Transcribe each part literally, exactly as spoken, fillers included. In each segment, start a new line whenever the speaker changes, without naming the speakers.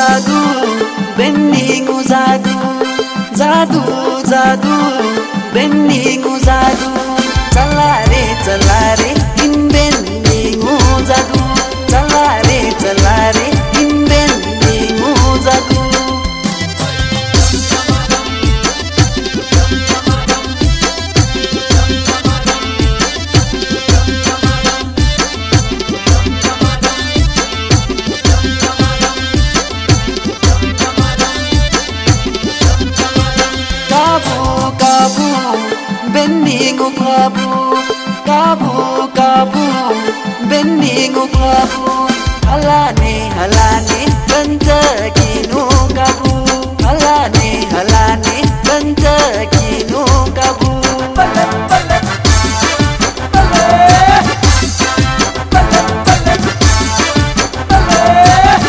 जादू बेन्निंगु जादू जादू जादू बेन्निंगु जादू चला रे चला रे इन बेन्निंगु जादू चला रे चला रे इन बेन्निंगु जादू Beningo kabu, kabu kabu, beningo kabu, halane halane, banta kino kabu, halane halane, banta kino kabu. Balat balat, balat, balat balat, balat.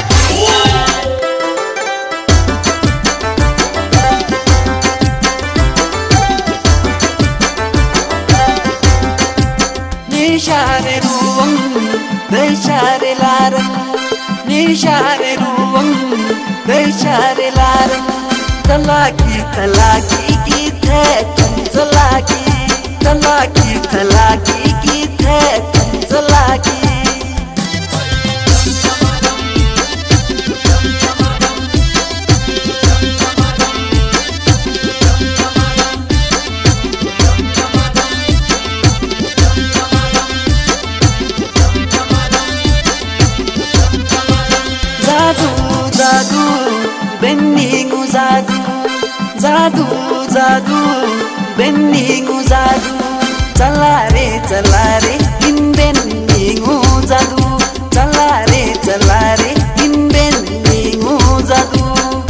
Nishare ruang, nishare larang, nishare ruang, nishare larang. Talaki talaki kita talaki, talaki talaki kita talaki. Zaadu beningu zaadu zaadu zaadu beningu zaadu chala re chala re in beningu zaadu chala re chala re in beningu zaadu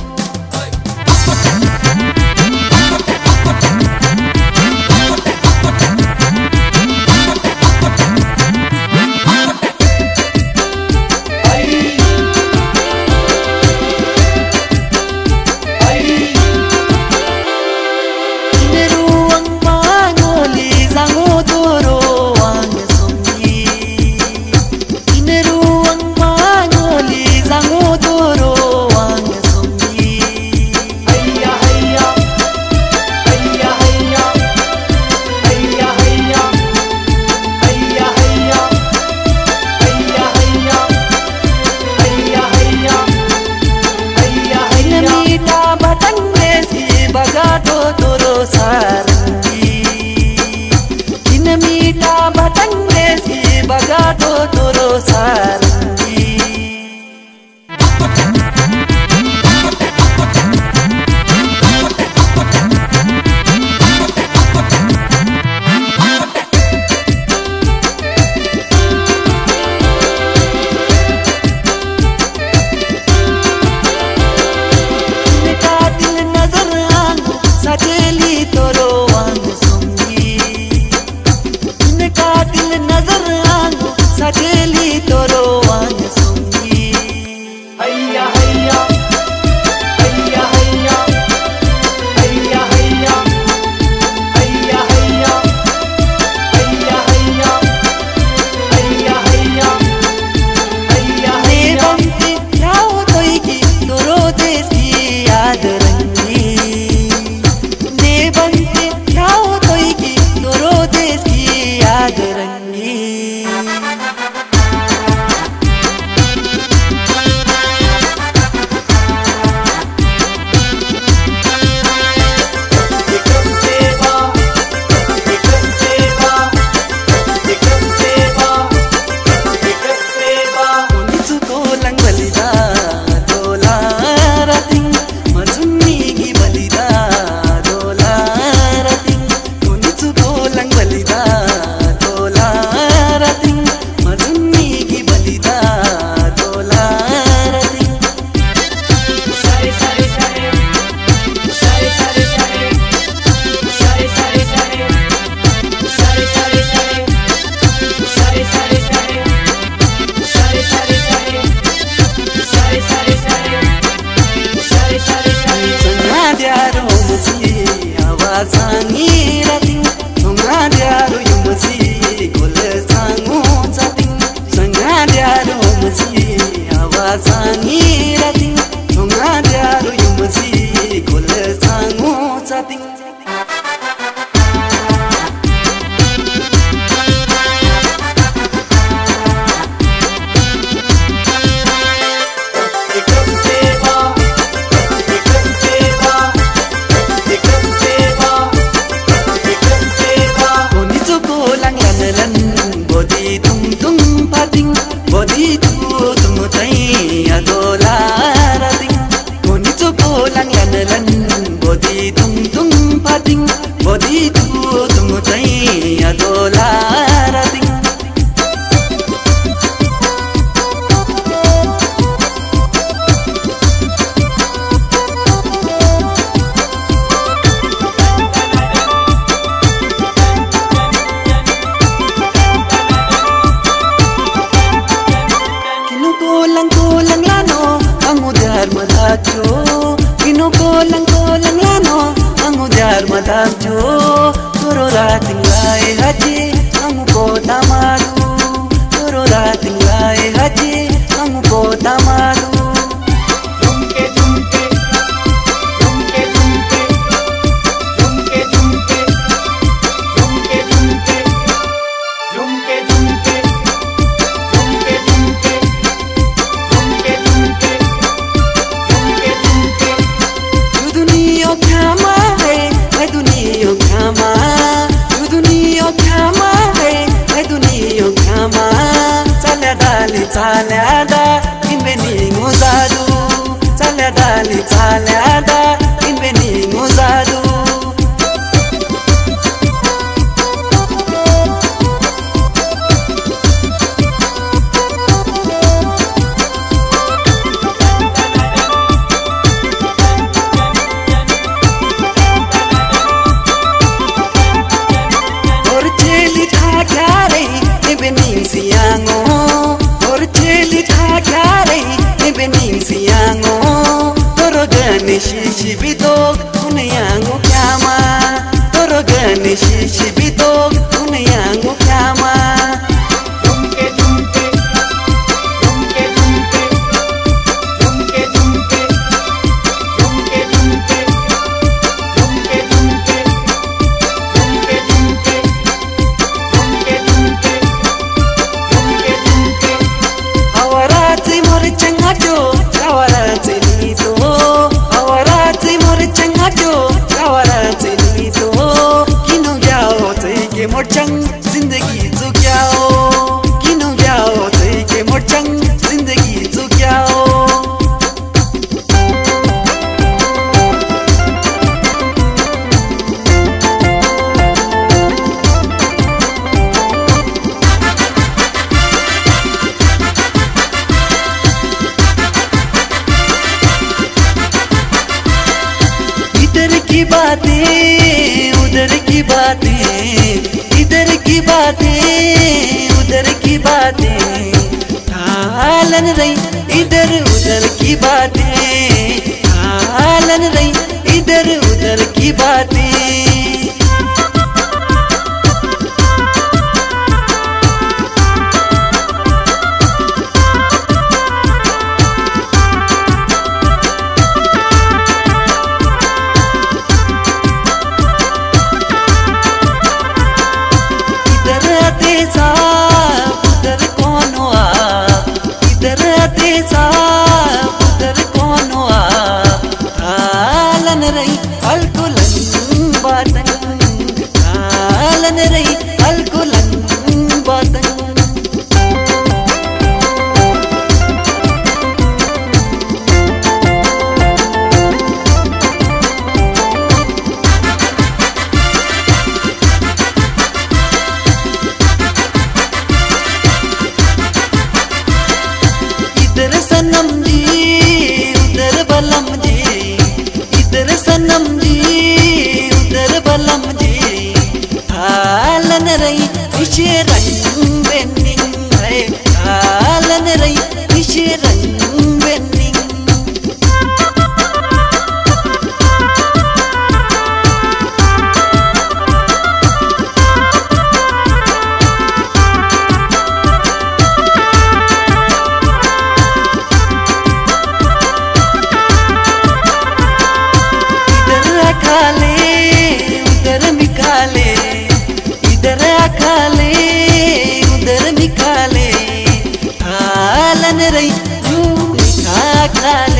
Bagato toro sarangi Neka dil nazar aangu sajeli toro ang sungi Neka dil nazar Sajeli toro ang sungi Hayya hayya Hayya hayya Hayya hayya Hayya hayya Hayya hayya Hayya hayya Hayya hayya Banti kyao toigi toro des ki yaad rangi Ne banti kyao toigi toro des ki yaad rangi चाल्यादा inbeni nguzadu चाल्यादा li चाल्यादा inbeni nguzadu Shishi bidog unayangu kyama torogane shishi bidog unayangu kyama dumke dumke dumke dumke dumke dumke dumke dumke dumke dumke dumke dumke dumke dumke dumke dumke awarati mor changajo awarati nito Morchang जिंदगी चुक्याओ किनो जाओ तई के मोरचंग जिंदगी चुक्याओ इधर की बातें उधर की बातें इधर की बातें उधर की बातें हालन रही इधर उधर की बातें हालन रही इधर उधर की बातें उधर कौन हुआ इधर देसा उधर कौन हुआ हालन रही अलकुलन बातन हालन रही अलकुलन बातन सनम जी उधर बलम जी इधर सनम जी उधर बलम जी हालन रही इशे रंग बेनिंग है हालन रही इशे रंग बेनिंग उधर निकाले इधर खाले उधर निकाले हालन रही खा खाले